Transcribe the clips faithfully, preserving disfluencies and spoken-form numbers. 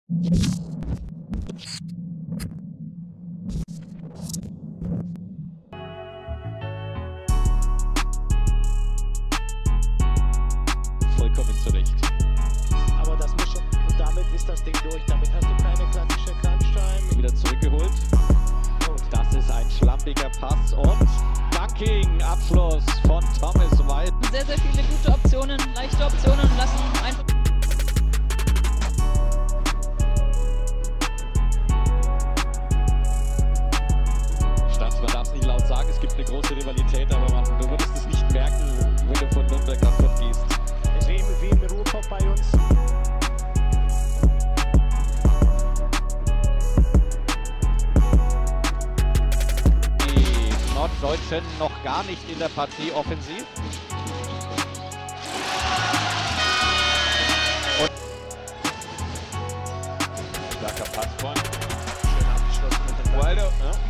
Vollkommen zurecht. Aber das muss schon, und damit ist das Ding durch. Damit hast du keine klassische Crunch-Time. Wieder zurückgeholt. Und das ist ein schlampiger Pass und Dunking, Abschluss von Thomas White. Sehr, sehr viele gute Optionen, leichte Optionen lassen einfach. Stadt, man darf es nicht laut sagen, es gibt eine große Rivalität, aber man, du würdest es nicht merken, wenn du von Nürnberg nach Fürth gehst. Es ist wie im Ruhrpott bei uns. Die Norddeutschen noch gar nicht in der Partie offensiv. Und starker Passpoint. Schön abgeschlossen mit dem Wilder. Ja.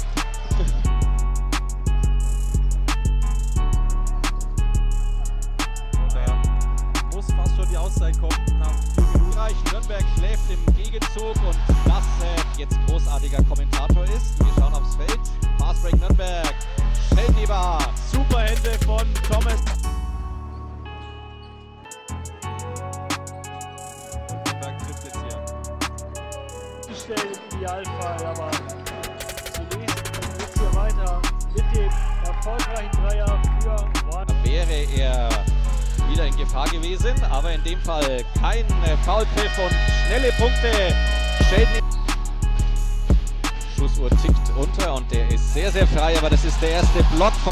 Und da muss fast schon die Auszeit kommen. Nach vier Minuten reichen. Nürnberg schläft im Gegenzug und das äh, jetzt großartiger Kommentator ist. Wir schauen aufs Feld. Fastbreak Nürnberg. Schnellgeber. Super Hände von Thomas. Nürnberg trifft jetzt hier. Stellen im Idealfall, aber zunächst geht es hier weiter mit dem erfolgreichen Dreier für One. Wäre er wieder in Gefahr gewesen, aber in dem Fall kein Foulpfiff und schnelle Punkte. Sheldon. Schussuhr tickt unter und der ist sehr, sehr frei, aber das ist der erste Block von.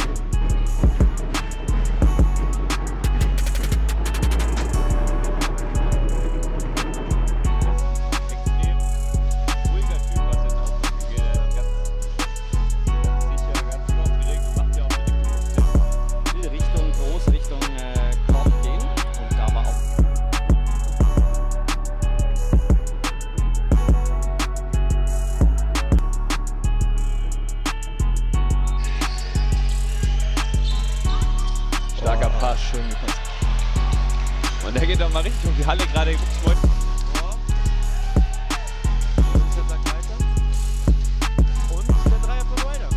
Extrem ruhiger Typ, was jetzt auch geht. Er ist ganz, ganz sicher, ganz unaufgeregt und macht ja auch mit dem will Richtung groß, Richtung äh, Korb gehen und da war auch. Starker Pass, schön gepasst. Und der geht doch mal Richtung die Halle gerade geguckt worden. Und der Dreier von Wilder.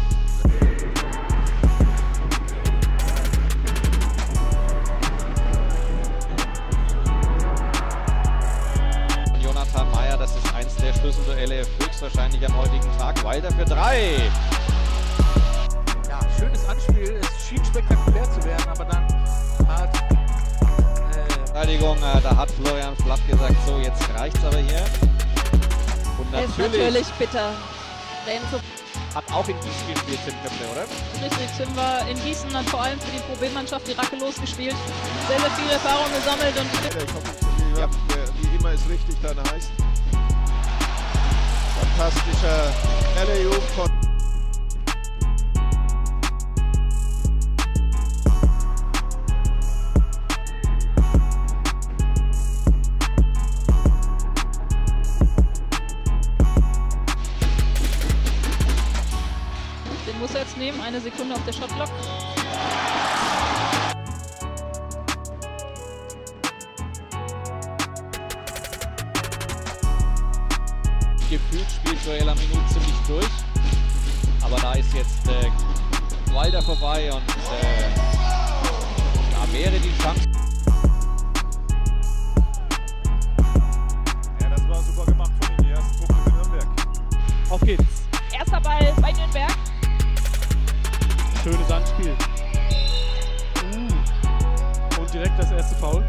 Jonathan Meyer, das ist eins der Schlüsselduelle höchstwahrscheinlich am heutigen Tag. Wilder für drei. Ja, schönes Anspiel. Es schien spektakulär zu werden, aber dann hat äh, Verteidigung, äh, da hat Florian Flatt gesagt, so jetzt reicht's aber hier. Und Ist natürlich, natürlich bitter. Renzo, hat auch in Gießen gespielt, Tim Köppel, oder? richtig, Tim war in Gießen, hat vor allem für die Pro B-Mannschaft die Racke losgespielt. Sehr, sehr viel Erfahrung gesammelt und Ich hoffe, wie, Ja. wie immer es richtig dann heißt. Fantastischer Alley-oop von den muss er jetzt nehmen. Eine Sekunde auf der Shotblock. Gefühlt spielt Joel Aminu ziemlich durch. Aber da ist jetzt äh, Wilder vorbei und äh, da wäre die Chance. Ja, das war super gemacht von ihm, die ersten Punkte für Nürnberg. Auf geht's. Erster Ball bei Nürnberg. Schönes Anspiel. Uh. Und direkt das erste Foul.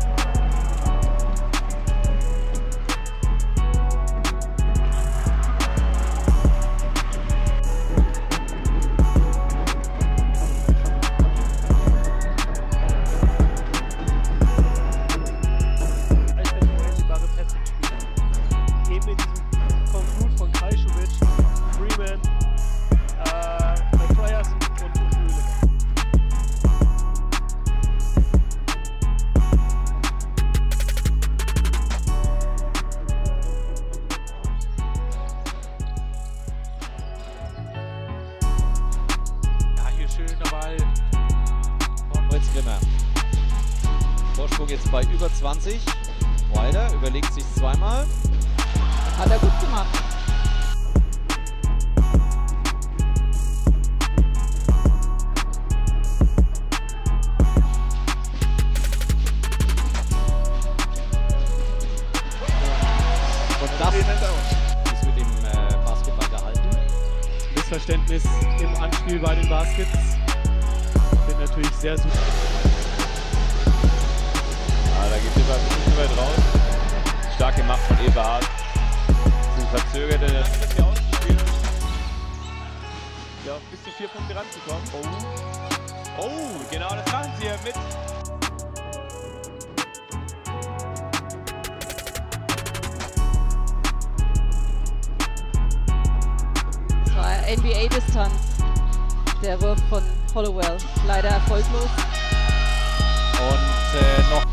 Eben in diesem Konflut von Krajčović, Freeman, äh, McFryers und, und Mühle. ja, hier schöner Ball. Holzgrimmer. Vorsprung jetzt bei über zwanzig. Wilder überlegt sich zweimal. Hat er gut gemacht. Und das ist mit dem äh, Basketball gehalten. Missverständnis im Anspiel bei den Baskets. Sind natürlich sehr super. Ah, da geht Eberhard ein bisschen weit raus. Stark gemacht von Eberhard. Sind verzögerte. Das ist ja ausspielen. Ja, bis zu vier Punkte ranzukommen. Oh. Oh, genau, das machen sie ja mit. Das war N B A-Distanz. Der Wurf von Hollowell. Leider erfolglos. Und äh, noch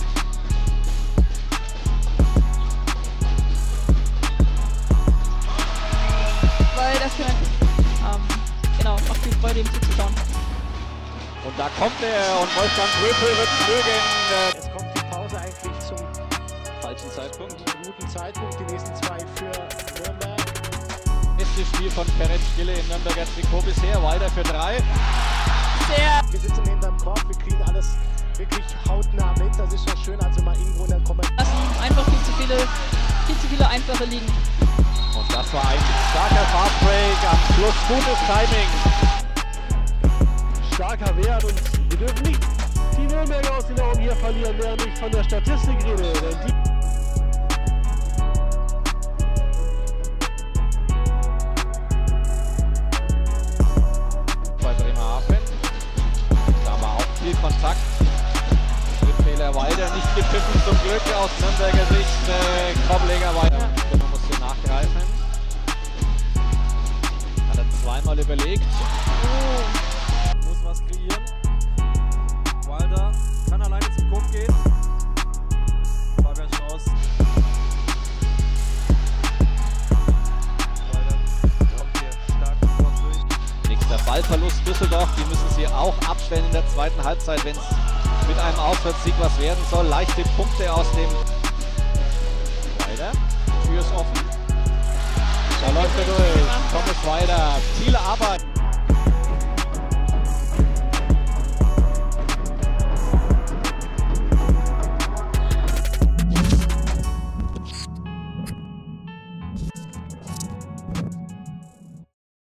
Weil das für ähm, genau, macht viel Freude, ihm zuzuschauen. Und da kommt er und Wolfgang Röpel wird mögen. Äh, Jetzt kommt die Pause eigentlich zum falschen Zeitpunkt. guten Zeitpunkt. Die nächsten zwei für Nürnberg. Bestes Spiel von Ferenc Gille in Nürnberger Trikot bisher. Weiter für drei. Sehr Wir sitzen hinterm Korb, wir kriegen alles wirklich hautnah mit. Das ist doch schön, also mal irgendwo in der Kommentar. lassen einfach viel zu viele, viel zu viele einfache liegen. Und das war ein starker Fastbreak. Am Schluss gutes Timing. Starker Wert und wir dürfen nicht die Nürnberger aus den Augen hier verlieren, während ich von der Statistik rede. Denn die Bei Bremerhaven. Da war auch viel Kontakt. Schrittfehler weiter, nicht gepfiffen zum Glück aus Nürnberger Sicht. Äh, Korbleger weiter. Man muss hier nachgreifen. Hat er zweimal überlegt. Muss was kreieren. Wilder kann alleine zum Korb gehen. Fabian Strauß. Wilder kommt hier stark vor durch. Nächster Ballverlust Düsseldorf. Die müssen sie auch abstellen in der zweiten Halbzeit, wenn es mit einem Auswärtssieg was werden soll. Leichte Punkte aus dem Weiter. Tür ist offen. Da läuft er durch. Thomas weiter. Viele Arbeit.